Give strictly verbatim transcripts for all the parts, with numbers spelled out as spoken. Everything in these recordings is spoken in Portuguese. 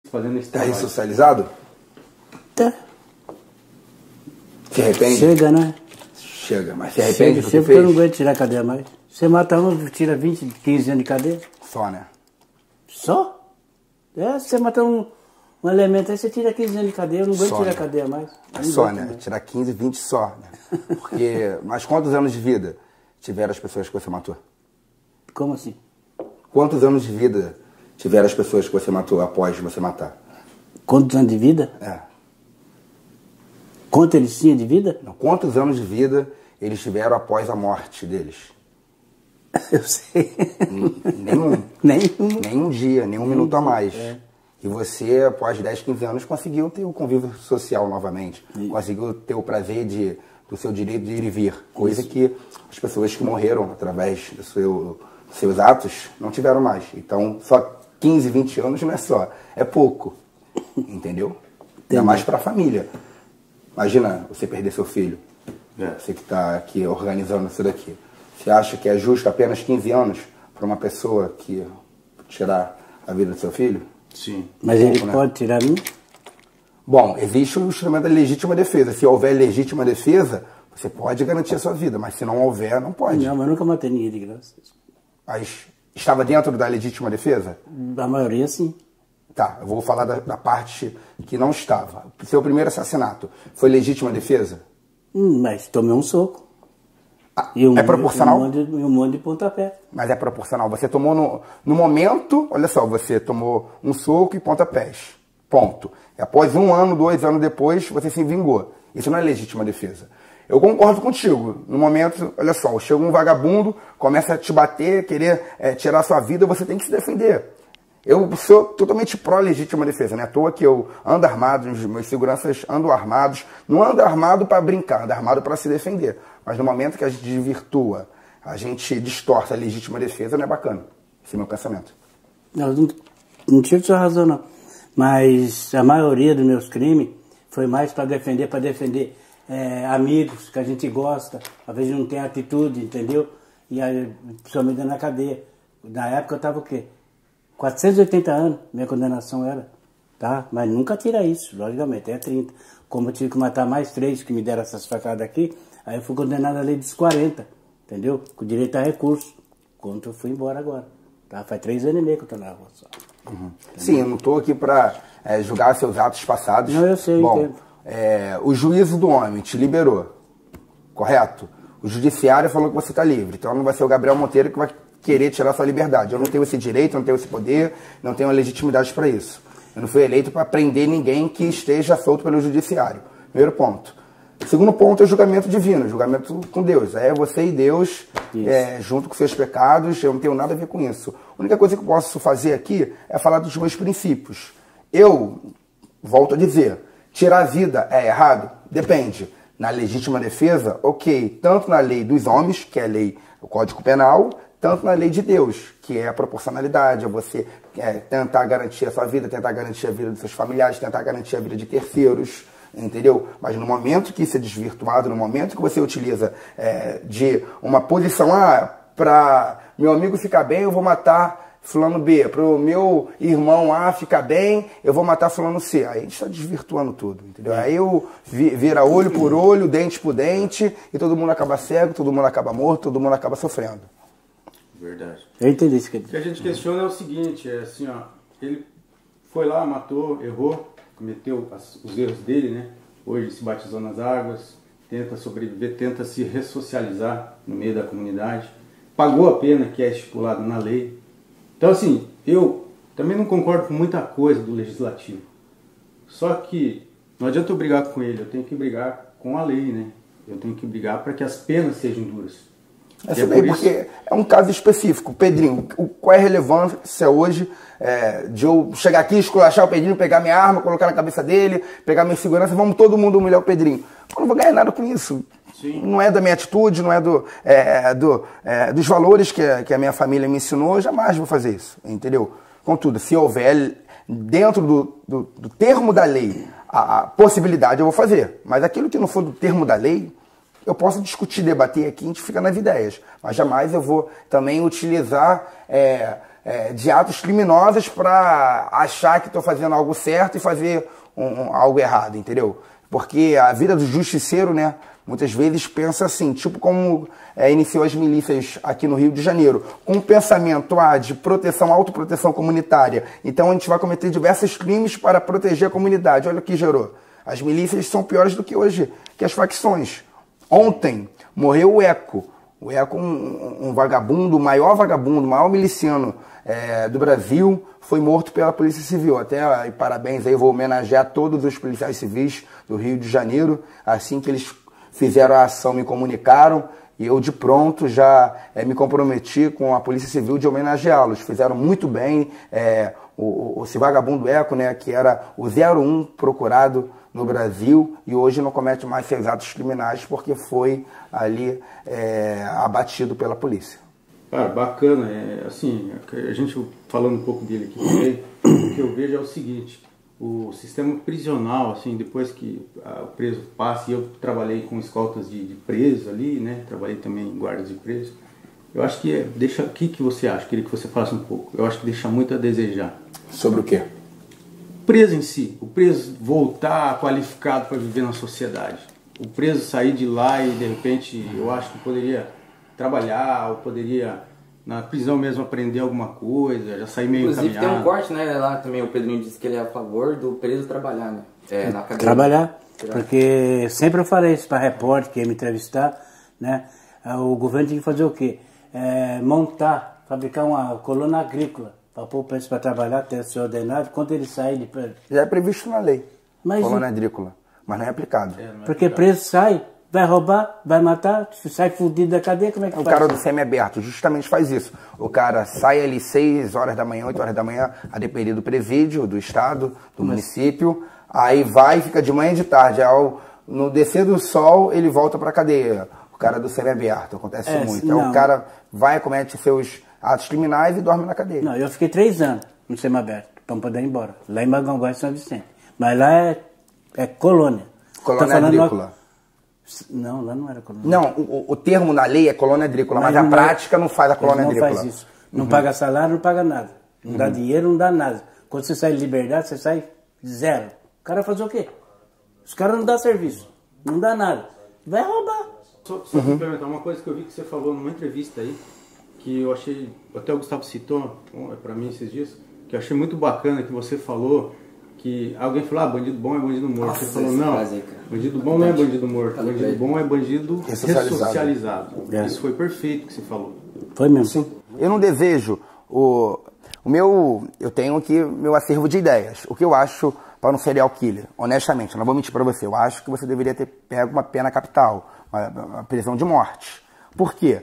fazendo esse Tá trabalho. ressocializado? Tá. Se arrepende? Chega, né? Chega, mas se arrepende Chega, do que chega porque eu não fez? aguento tirar a cadeia mais. Você mata um, tira vinte, quinze anos de cadeia. Só, né? Só? É, se você matar um, um elemento aí, você tira quinze anos de cadeia. Eu não aguento Só, tirar né? a cadeia mais. Eu não Só, aguento né? mais. Tirar quinze, vinte só, né? Porque, mas quantos anos de vida tiveram as pessoas que você matou? Como assim? Quantos anos de vida tiveram as pessoas que você matou após você matar? Quantos anos de vida? É. Quanto eles tinham de vida? Não, quantos anos de vida eles tiveram após a morte deles? Eu sei. Nenhum. Nenhum. Nem um dia, nem um minuto a mais. É. E você, após dez, quinze anos, conseguiu ter o convívio social novamente. Isso. Conseguiu ter o prazer de, do seu direito de ir e vir. Coisa Isso. que as pessoas que morreram através do seu, dos seus atos não tiveram mais. Então, só quinze, vinte anos não é só. É pouco. Entendeu? Ainda mais para a família. Imagina você perder seu filho. É. Você que está aqui organizando isso daqui. Você acha que é justo apenas quinze anos para uma pessoa que tirar a vida do seu filho? Sim. Mas Pouco, ele né? pode tirar a mim? Bom, existe o instrumento da legítima defesa. Se houver legítima defesa, você pode garantir a sua vida, mas se não houver, não pode. Não, mas eu nunca matei ninguém de graça. Mas estava dentro da legítima defesa? A maioria, sim. Tá, eu vou falar da, da parte que não estava. O seu primeiro assassinato foi legítima defesa? Hum, mas tomei um soco. Ah, e um, é proporcional? E um, monte de, um monte de pontapé. Mas é proporcional. Você tomou no, no momento, olha só, você tomou um soco e pontapés. Ponto. E após um ano, dois anos depois, você se vingou. Isso não é legítima defesa. Eu concordo contigo. No momento, olha só, chega um vagabundo, começa a te bater, querer é, tirar a sua vida, você tem que se defender. Eu sou totalmente pró-legítima defesa, né? À toa que eu ando armado, os meus seguranças andam armados. Não ando armado para brincar, ando armado para se defender. Mas no momento que a gente desvirtua, a gente distorce a legítima defesa, não é bacana. Esse é o meu pensamento. Não, não, não tive sua razão, não. Mas a maioria dos meus crimes foi mais para defender, para defender é, amigos que a gente gosta, às vezes não tem atitude, entendeu? E aí, principalmente dentro da cadeia. Na época eu estava o quê? quatrocentos e oitenta anos, minha condenação era, tá? Mas nunca tira isso, logicamente, é trinta. Como eu tive que matar mais três que me deram essas facadas aqui, aí eu fui condenado à lei dos quarenta, entendeu? Com direito a recurso, quando eu fui embora agora, tá? Faz três anos e meio que eu tô na rua só. Uhum. Sim, eu não estou aqui para é, julgar seus atos passados. Não, eu sei, Bom, entendo. É, o juízo do homem te liberou, correto? O judiciário falou que você está livre, então não vai ser o Gabriel Monteiro que vai querer tirar sua liberdade. Eu não tenho esse direito, não tenho esse poder, não tenho a legitimidade para isso. Eu não fui eleito para prender ninguém que esteja solto pelo judiciário. Primeiro ponto. Segundo ponto é o julgamento divino, julgamento com Deus. É você e Deus, é, junto com seus pecados, eu não tenho nada a ver com isso. A única coisa que eu posso fazer aqui é falar dos meus princípios. Eu, volto a dizer, tirar a vida é errado? Depende. Na legítima defesa, ok. Tanto na lei dos homens, que é a lei do Código Penal, tanto na lei de Deus, que é a proporcionalidade, é você é, tentar garantir a sua vida, tentar garantir a vida dos seus familiares, tentar garantir a vida de terceiros, entendeu? Mas no momento que isso é desvirtuado, no momento que você utiliza é, de uma posição, ah, para meu amigo ficar bem, eu vou matar fulano B, para o meu irmão A ficar bem, eu vou matar fulano C. Aí a gente está desvirtuando tudo, entendeu? Aí eu vi, vira olho por olho, dente por dente, e todo mundo acaba cego, todo mundo acaba morto, todo mundo acaba sofrendo. Verdade. Eu entendi isso que O que a gente questiona é o seguinte, é assim, ó, ele foi lá, matou, errou, cometeu as, os erros dele, né? Hoje se batizou nas águas, tenta sobreviver, tenta se ressocializar no meio da comunidade, pagou a pena que é estipulado na lei. Então, assim, eu também não concordo com muita coisa do legislativo. Só que não adianta eu brigar com ele, eu tenho que brigar com a lei, né? Eu tenho que brigar para que as penas sejam duras. É, é bem, porque isso... é um caso específico. Pedrinho, o, qual é a relevância hoje é, de eu chegar aqui, esculachar o Pedrinho, pegar minha arma, colocar na cabeça dele, pegar minha segurança, vamos todo mundo humilhar o Pedrinho. Eu não vou ganhar nada com isso. Sim. Não é da minha atitude, não é, do, é, do, é dos valores que a, que a minha família me ensinou, eu jamais vou fazer isso, entendeu? Contudo, se houver dentro do, do, do termo da lei a, a possibilidade, eu vou fazer. Mas aquilo que não for do termo da lei, eu posso discutir, debater aqui, a gente fica nas ideias. Mas jamais eu vou também utilizar é, é, de atos criminosos para achar que estou fazendo algo certo e fazer um, um, algo errado, entendeu? Porque a vida do justiceiro, né, muitas vezes pensa assim, tipo como é, iniciou as milícias aqui no Rio de Janeiro, com um pensamento ah, de proteção, autoproteção comunitária. Então a gente vai cometer diversos crimes para proteger a comunidade. Olha o que gerou. As milícias são piores do que hoje, que as facções. Ontem morreu o Eco. O Eco, um, um vagabundo, o maior vagabundo, o maior miliciano é, do Brasil, foi morto pela Polícia Civil. Até, e parabéns aí, eu vou homenagear todos os policiais civis do Rio de Janeiro. Assim que eles fizeram a ação, me comunicaram, e eu de pronto já é, me comprometi com a Polícia Civil de homenageá-los. Fizeram muito bem. É, o, o, esse vagabundo Eco, né, que era o zero um procurado no Brasil, e hoje não comete mais seus atos criminais porque foi ali é, abatido pela polícia. Cara, bacana. É, assim, a gente falando um pouco dele aqui também, o que eu vejo é o seguinte: o sistema prisional, assim, depois que a, o preso passa, e eu trabalhei com escoltas de, de preso ali, né, trabalhei também em guardas de preso, eu acho que, é, deixa, o que, que você acha? Queria que você falasse um pouco. Eu acho que deixa muito a desejar. Sobre o quê? O preso em si, o preso voltar qualificado para viver na sociedade. O preso sair de lá e de repente, eu acho que poderia trabalhar, ou poderia na prisão mesmo aprender alguma coisa, já sair meio Inclusive encaminhado. tem um corte, né, lá também o Pedrinho disse que ele é a favor do preso trabalhar, né? É, na cadeia. Trabalhar, porque sempre eu falei isso para repórter que ia me entrevistar, né? O governo tinha que fazer o quê? É, montar, fabricar uma coluna agrícola, para pôr o preso para trabalhar, ter ser ordenado, quando ele sair de... Já é previsto na lei, mas, coluna agrícola, mas não é aplicado. É, não é porque aplicado. Preso sai, vai roubar, vai matar, sai fudido da cadeia, como é que o faz? O cara do semiaberto justamente faz isso. O cara sai ali seis horas da manhã, oito horas da manhã, a depender do presídio, do estado, do mas... município, aí vai e fica de manhã e de tarde. Ao, no descer do sol, ele volta para a cadeia. O cara do semiaberto, acontece é, muito. Então, o cara vai, comete seus atos criminais e dorme na cadeia. Não, eu fiquei três anos no semiaberto, para poder ir embora. Lá em Maganguá, em São Vicente. Mas lá é, é colônia. Colônia agrícola. Não, lá não era colônia. Não, o, o termo na lei é colônia agrícola, mas, mas a prática não faz a colônia não agrícola. Não faz isso. Não uhum. paga salário, não paga nada. Não uhum. dá dinheiro, não dá nada. Quando você sai de liberdade, você sai zero. O cara vai fazer o quê? Os caras não dão serviço. Não dá nada. Vai roubar. Só, só uhum. complementar uma coisa que eu vi que você falou numa entrevista aí, que eu achei, até o Gustavo citou para mim esses dias, que eu achei muito bacana, que você falou que alguém falou, ah, bandido bom é bandido morto. Nossa, você falou, não, aí, bandido bom não é bandido morto, tá bandido bom é bandido ressocializado. ressocializado. É. Isso foi perfeito que você falou. Foi mesmo. Sim. Eu não desejo, o, o meu, eu tenho aqui meu acervo de ideias, o que eu acho para um serial killer, honestamente, eu não vou mentir para você, eu acho que você deveria ter pego uma pena capital, uma, uma prisão de morte. Por quê?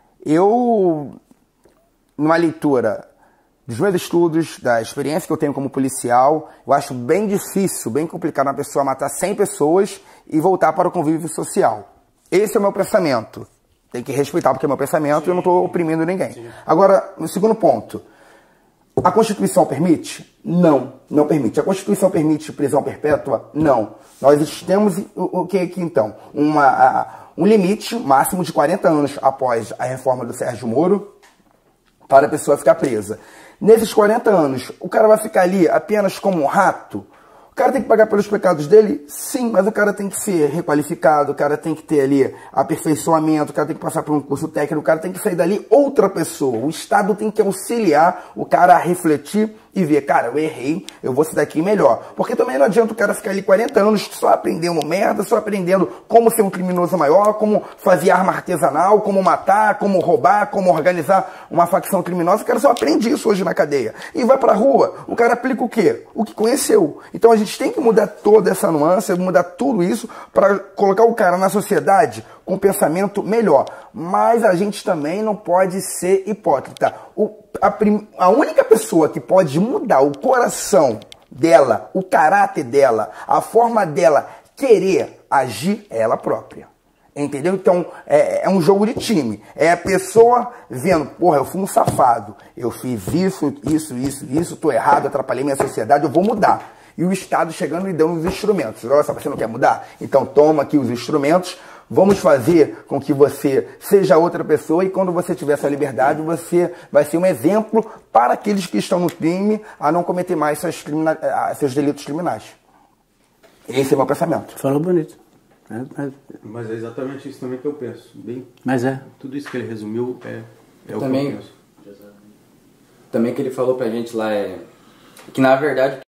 Eu, numa leitura dos meus estudos, da experiência que eu tenho como policial, eu acho bem difícil, bem complicado uma pessoa matar cem pessoas e voltar para o convívio social. Esse é o meu pensamento. Tem que respeitar porque é meu pensamento e eu não estou oprimindo ninguém. Sim. Agora, no segundo ponto, a Constituição permite? Não, não permite. A Constituição permite prisão perpétua? Não. Nós temos o, o que aqui então? Uma, a, um limite máximo de quarenta anos após a reforma do Sérgio Moro para a pessoa ficar presa. Nesses quarenta anos, o cara vai ficar ali apenas como um rato? O cara tem que pagar pelos pecados dele? Sim, mas o cara tem que ser requalificado, o cara tem que ter ali aperfeiçoamento, o cara tem que passar por um curso técnico, o cara tem que sair dali outra pessoa. O Estado tem que auxiliar o cara a refletir e ver, cara, eu errei, eu vou sair daqui melhor. Porque também não adianta o cara ficar ali quarenta anos só aprendendo merda, só aprendendo como ser um criminoso maior, como fazer arma artesanal, como matar, como roubar, como organizar uma facção criminosa. O cara só aprende isso hoje na cadeia. E vai pra rua, o cara aplica o quê? O que conheceu. Então a gente tem que mudar toda essa nuance, mudar tudo isso para colocar o cara na sociedade com um pensamento melhor. Mas a gente também não pode ser hipócrita. O, a, prim, a única pessoa que pode mudar o coração dela, o caráter dela, a forma dela querer agir é ela própria. Entendeu? Então, é, é um jogo de time. É a pessoa vendo, porra, eu fui um safado, eu fiz isso, isso, isso, isso, tô errado, atrapalhei minha sociedade, eu vou mudar. E o Estado chegando e dando os instrumentos. Olha só, você não quer mudar? Então toma aqui os instrumentos, Vamos fazer com que você seja outra pessoa e quando você tiver essa liberdade, você vai ser um exemplo para aqueles que estão no crime a não cometer mais seus, crimina... seus delitos criminais. Esse é o meu pensamento. Falou bonito. É, é... Mas é exatamente isso também que eu penso. Bem, Mas é. tudo isso que ele resumiu é, é o também, que eu penso. Também que ele falou pra gente lá é que na verdade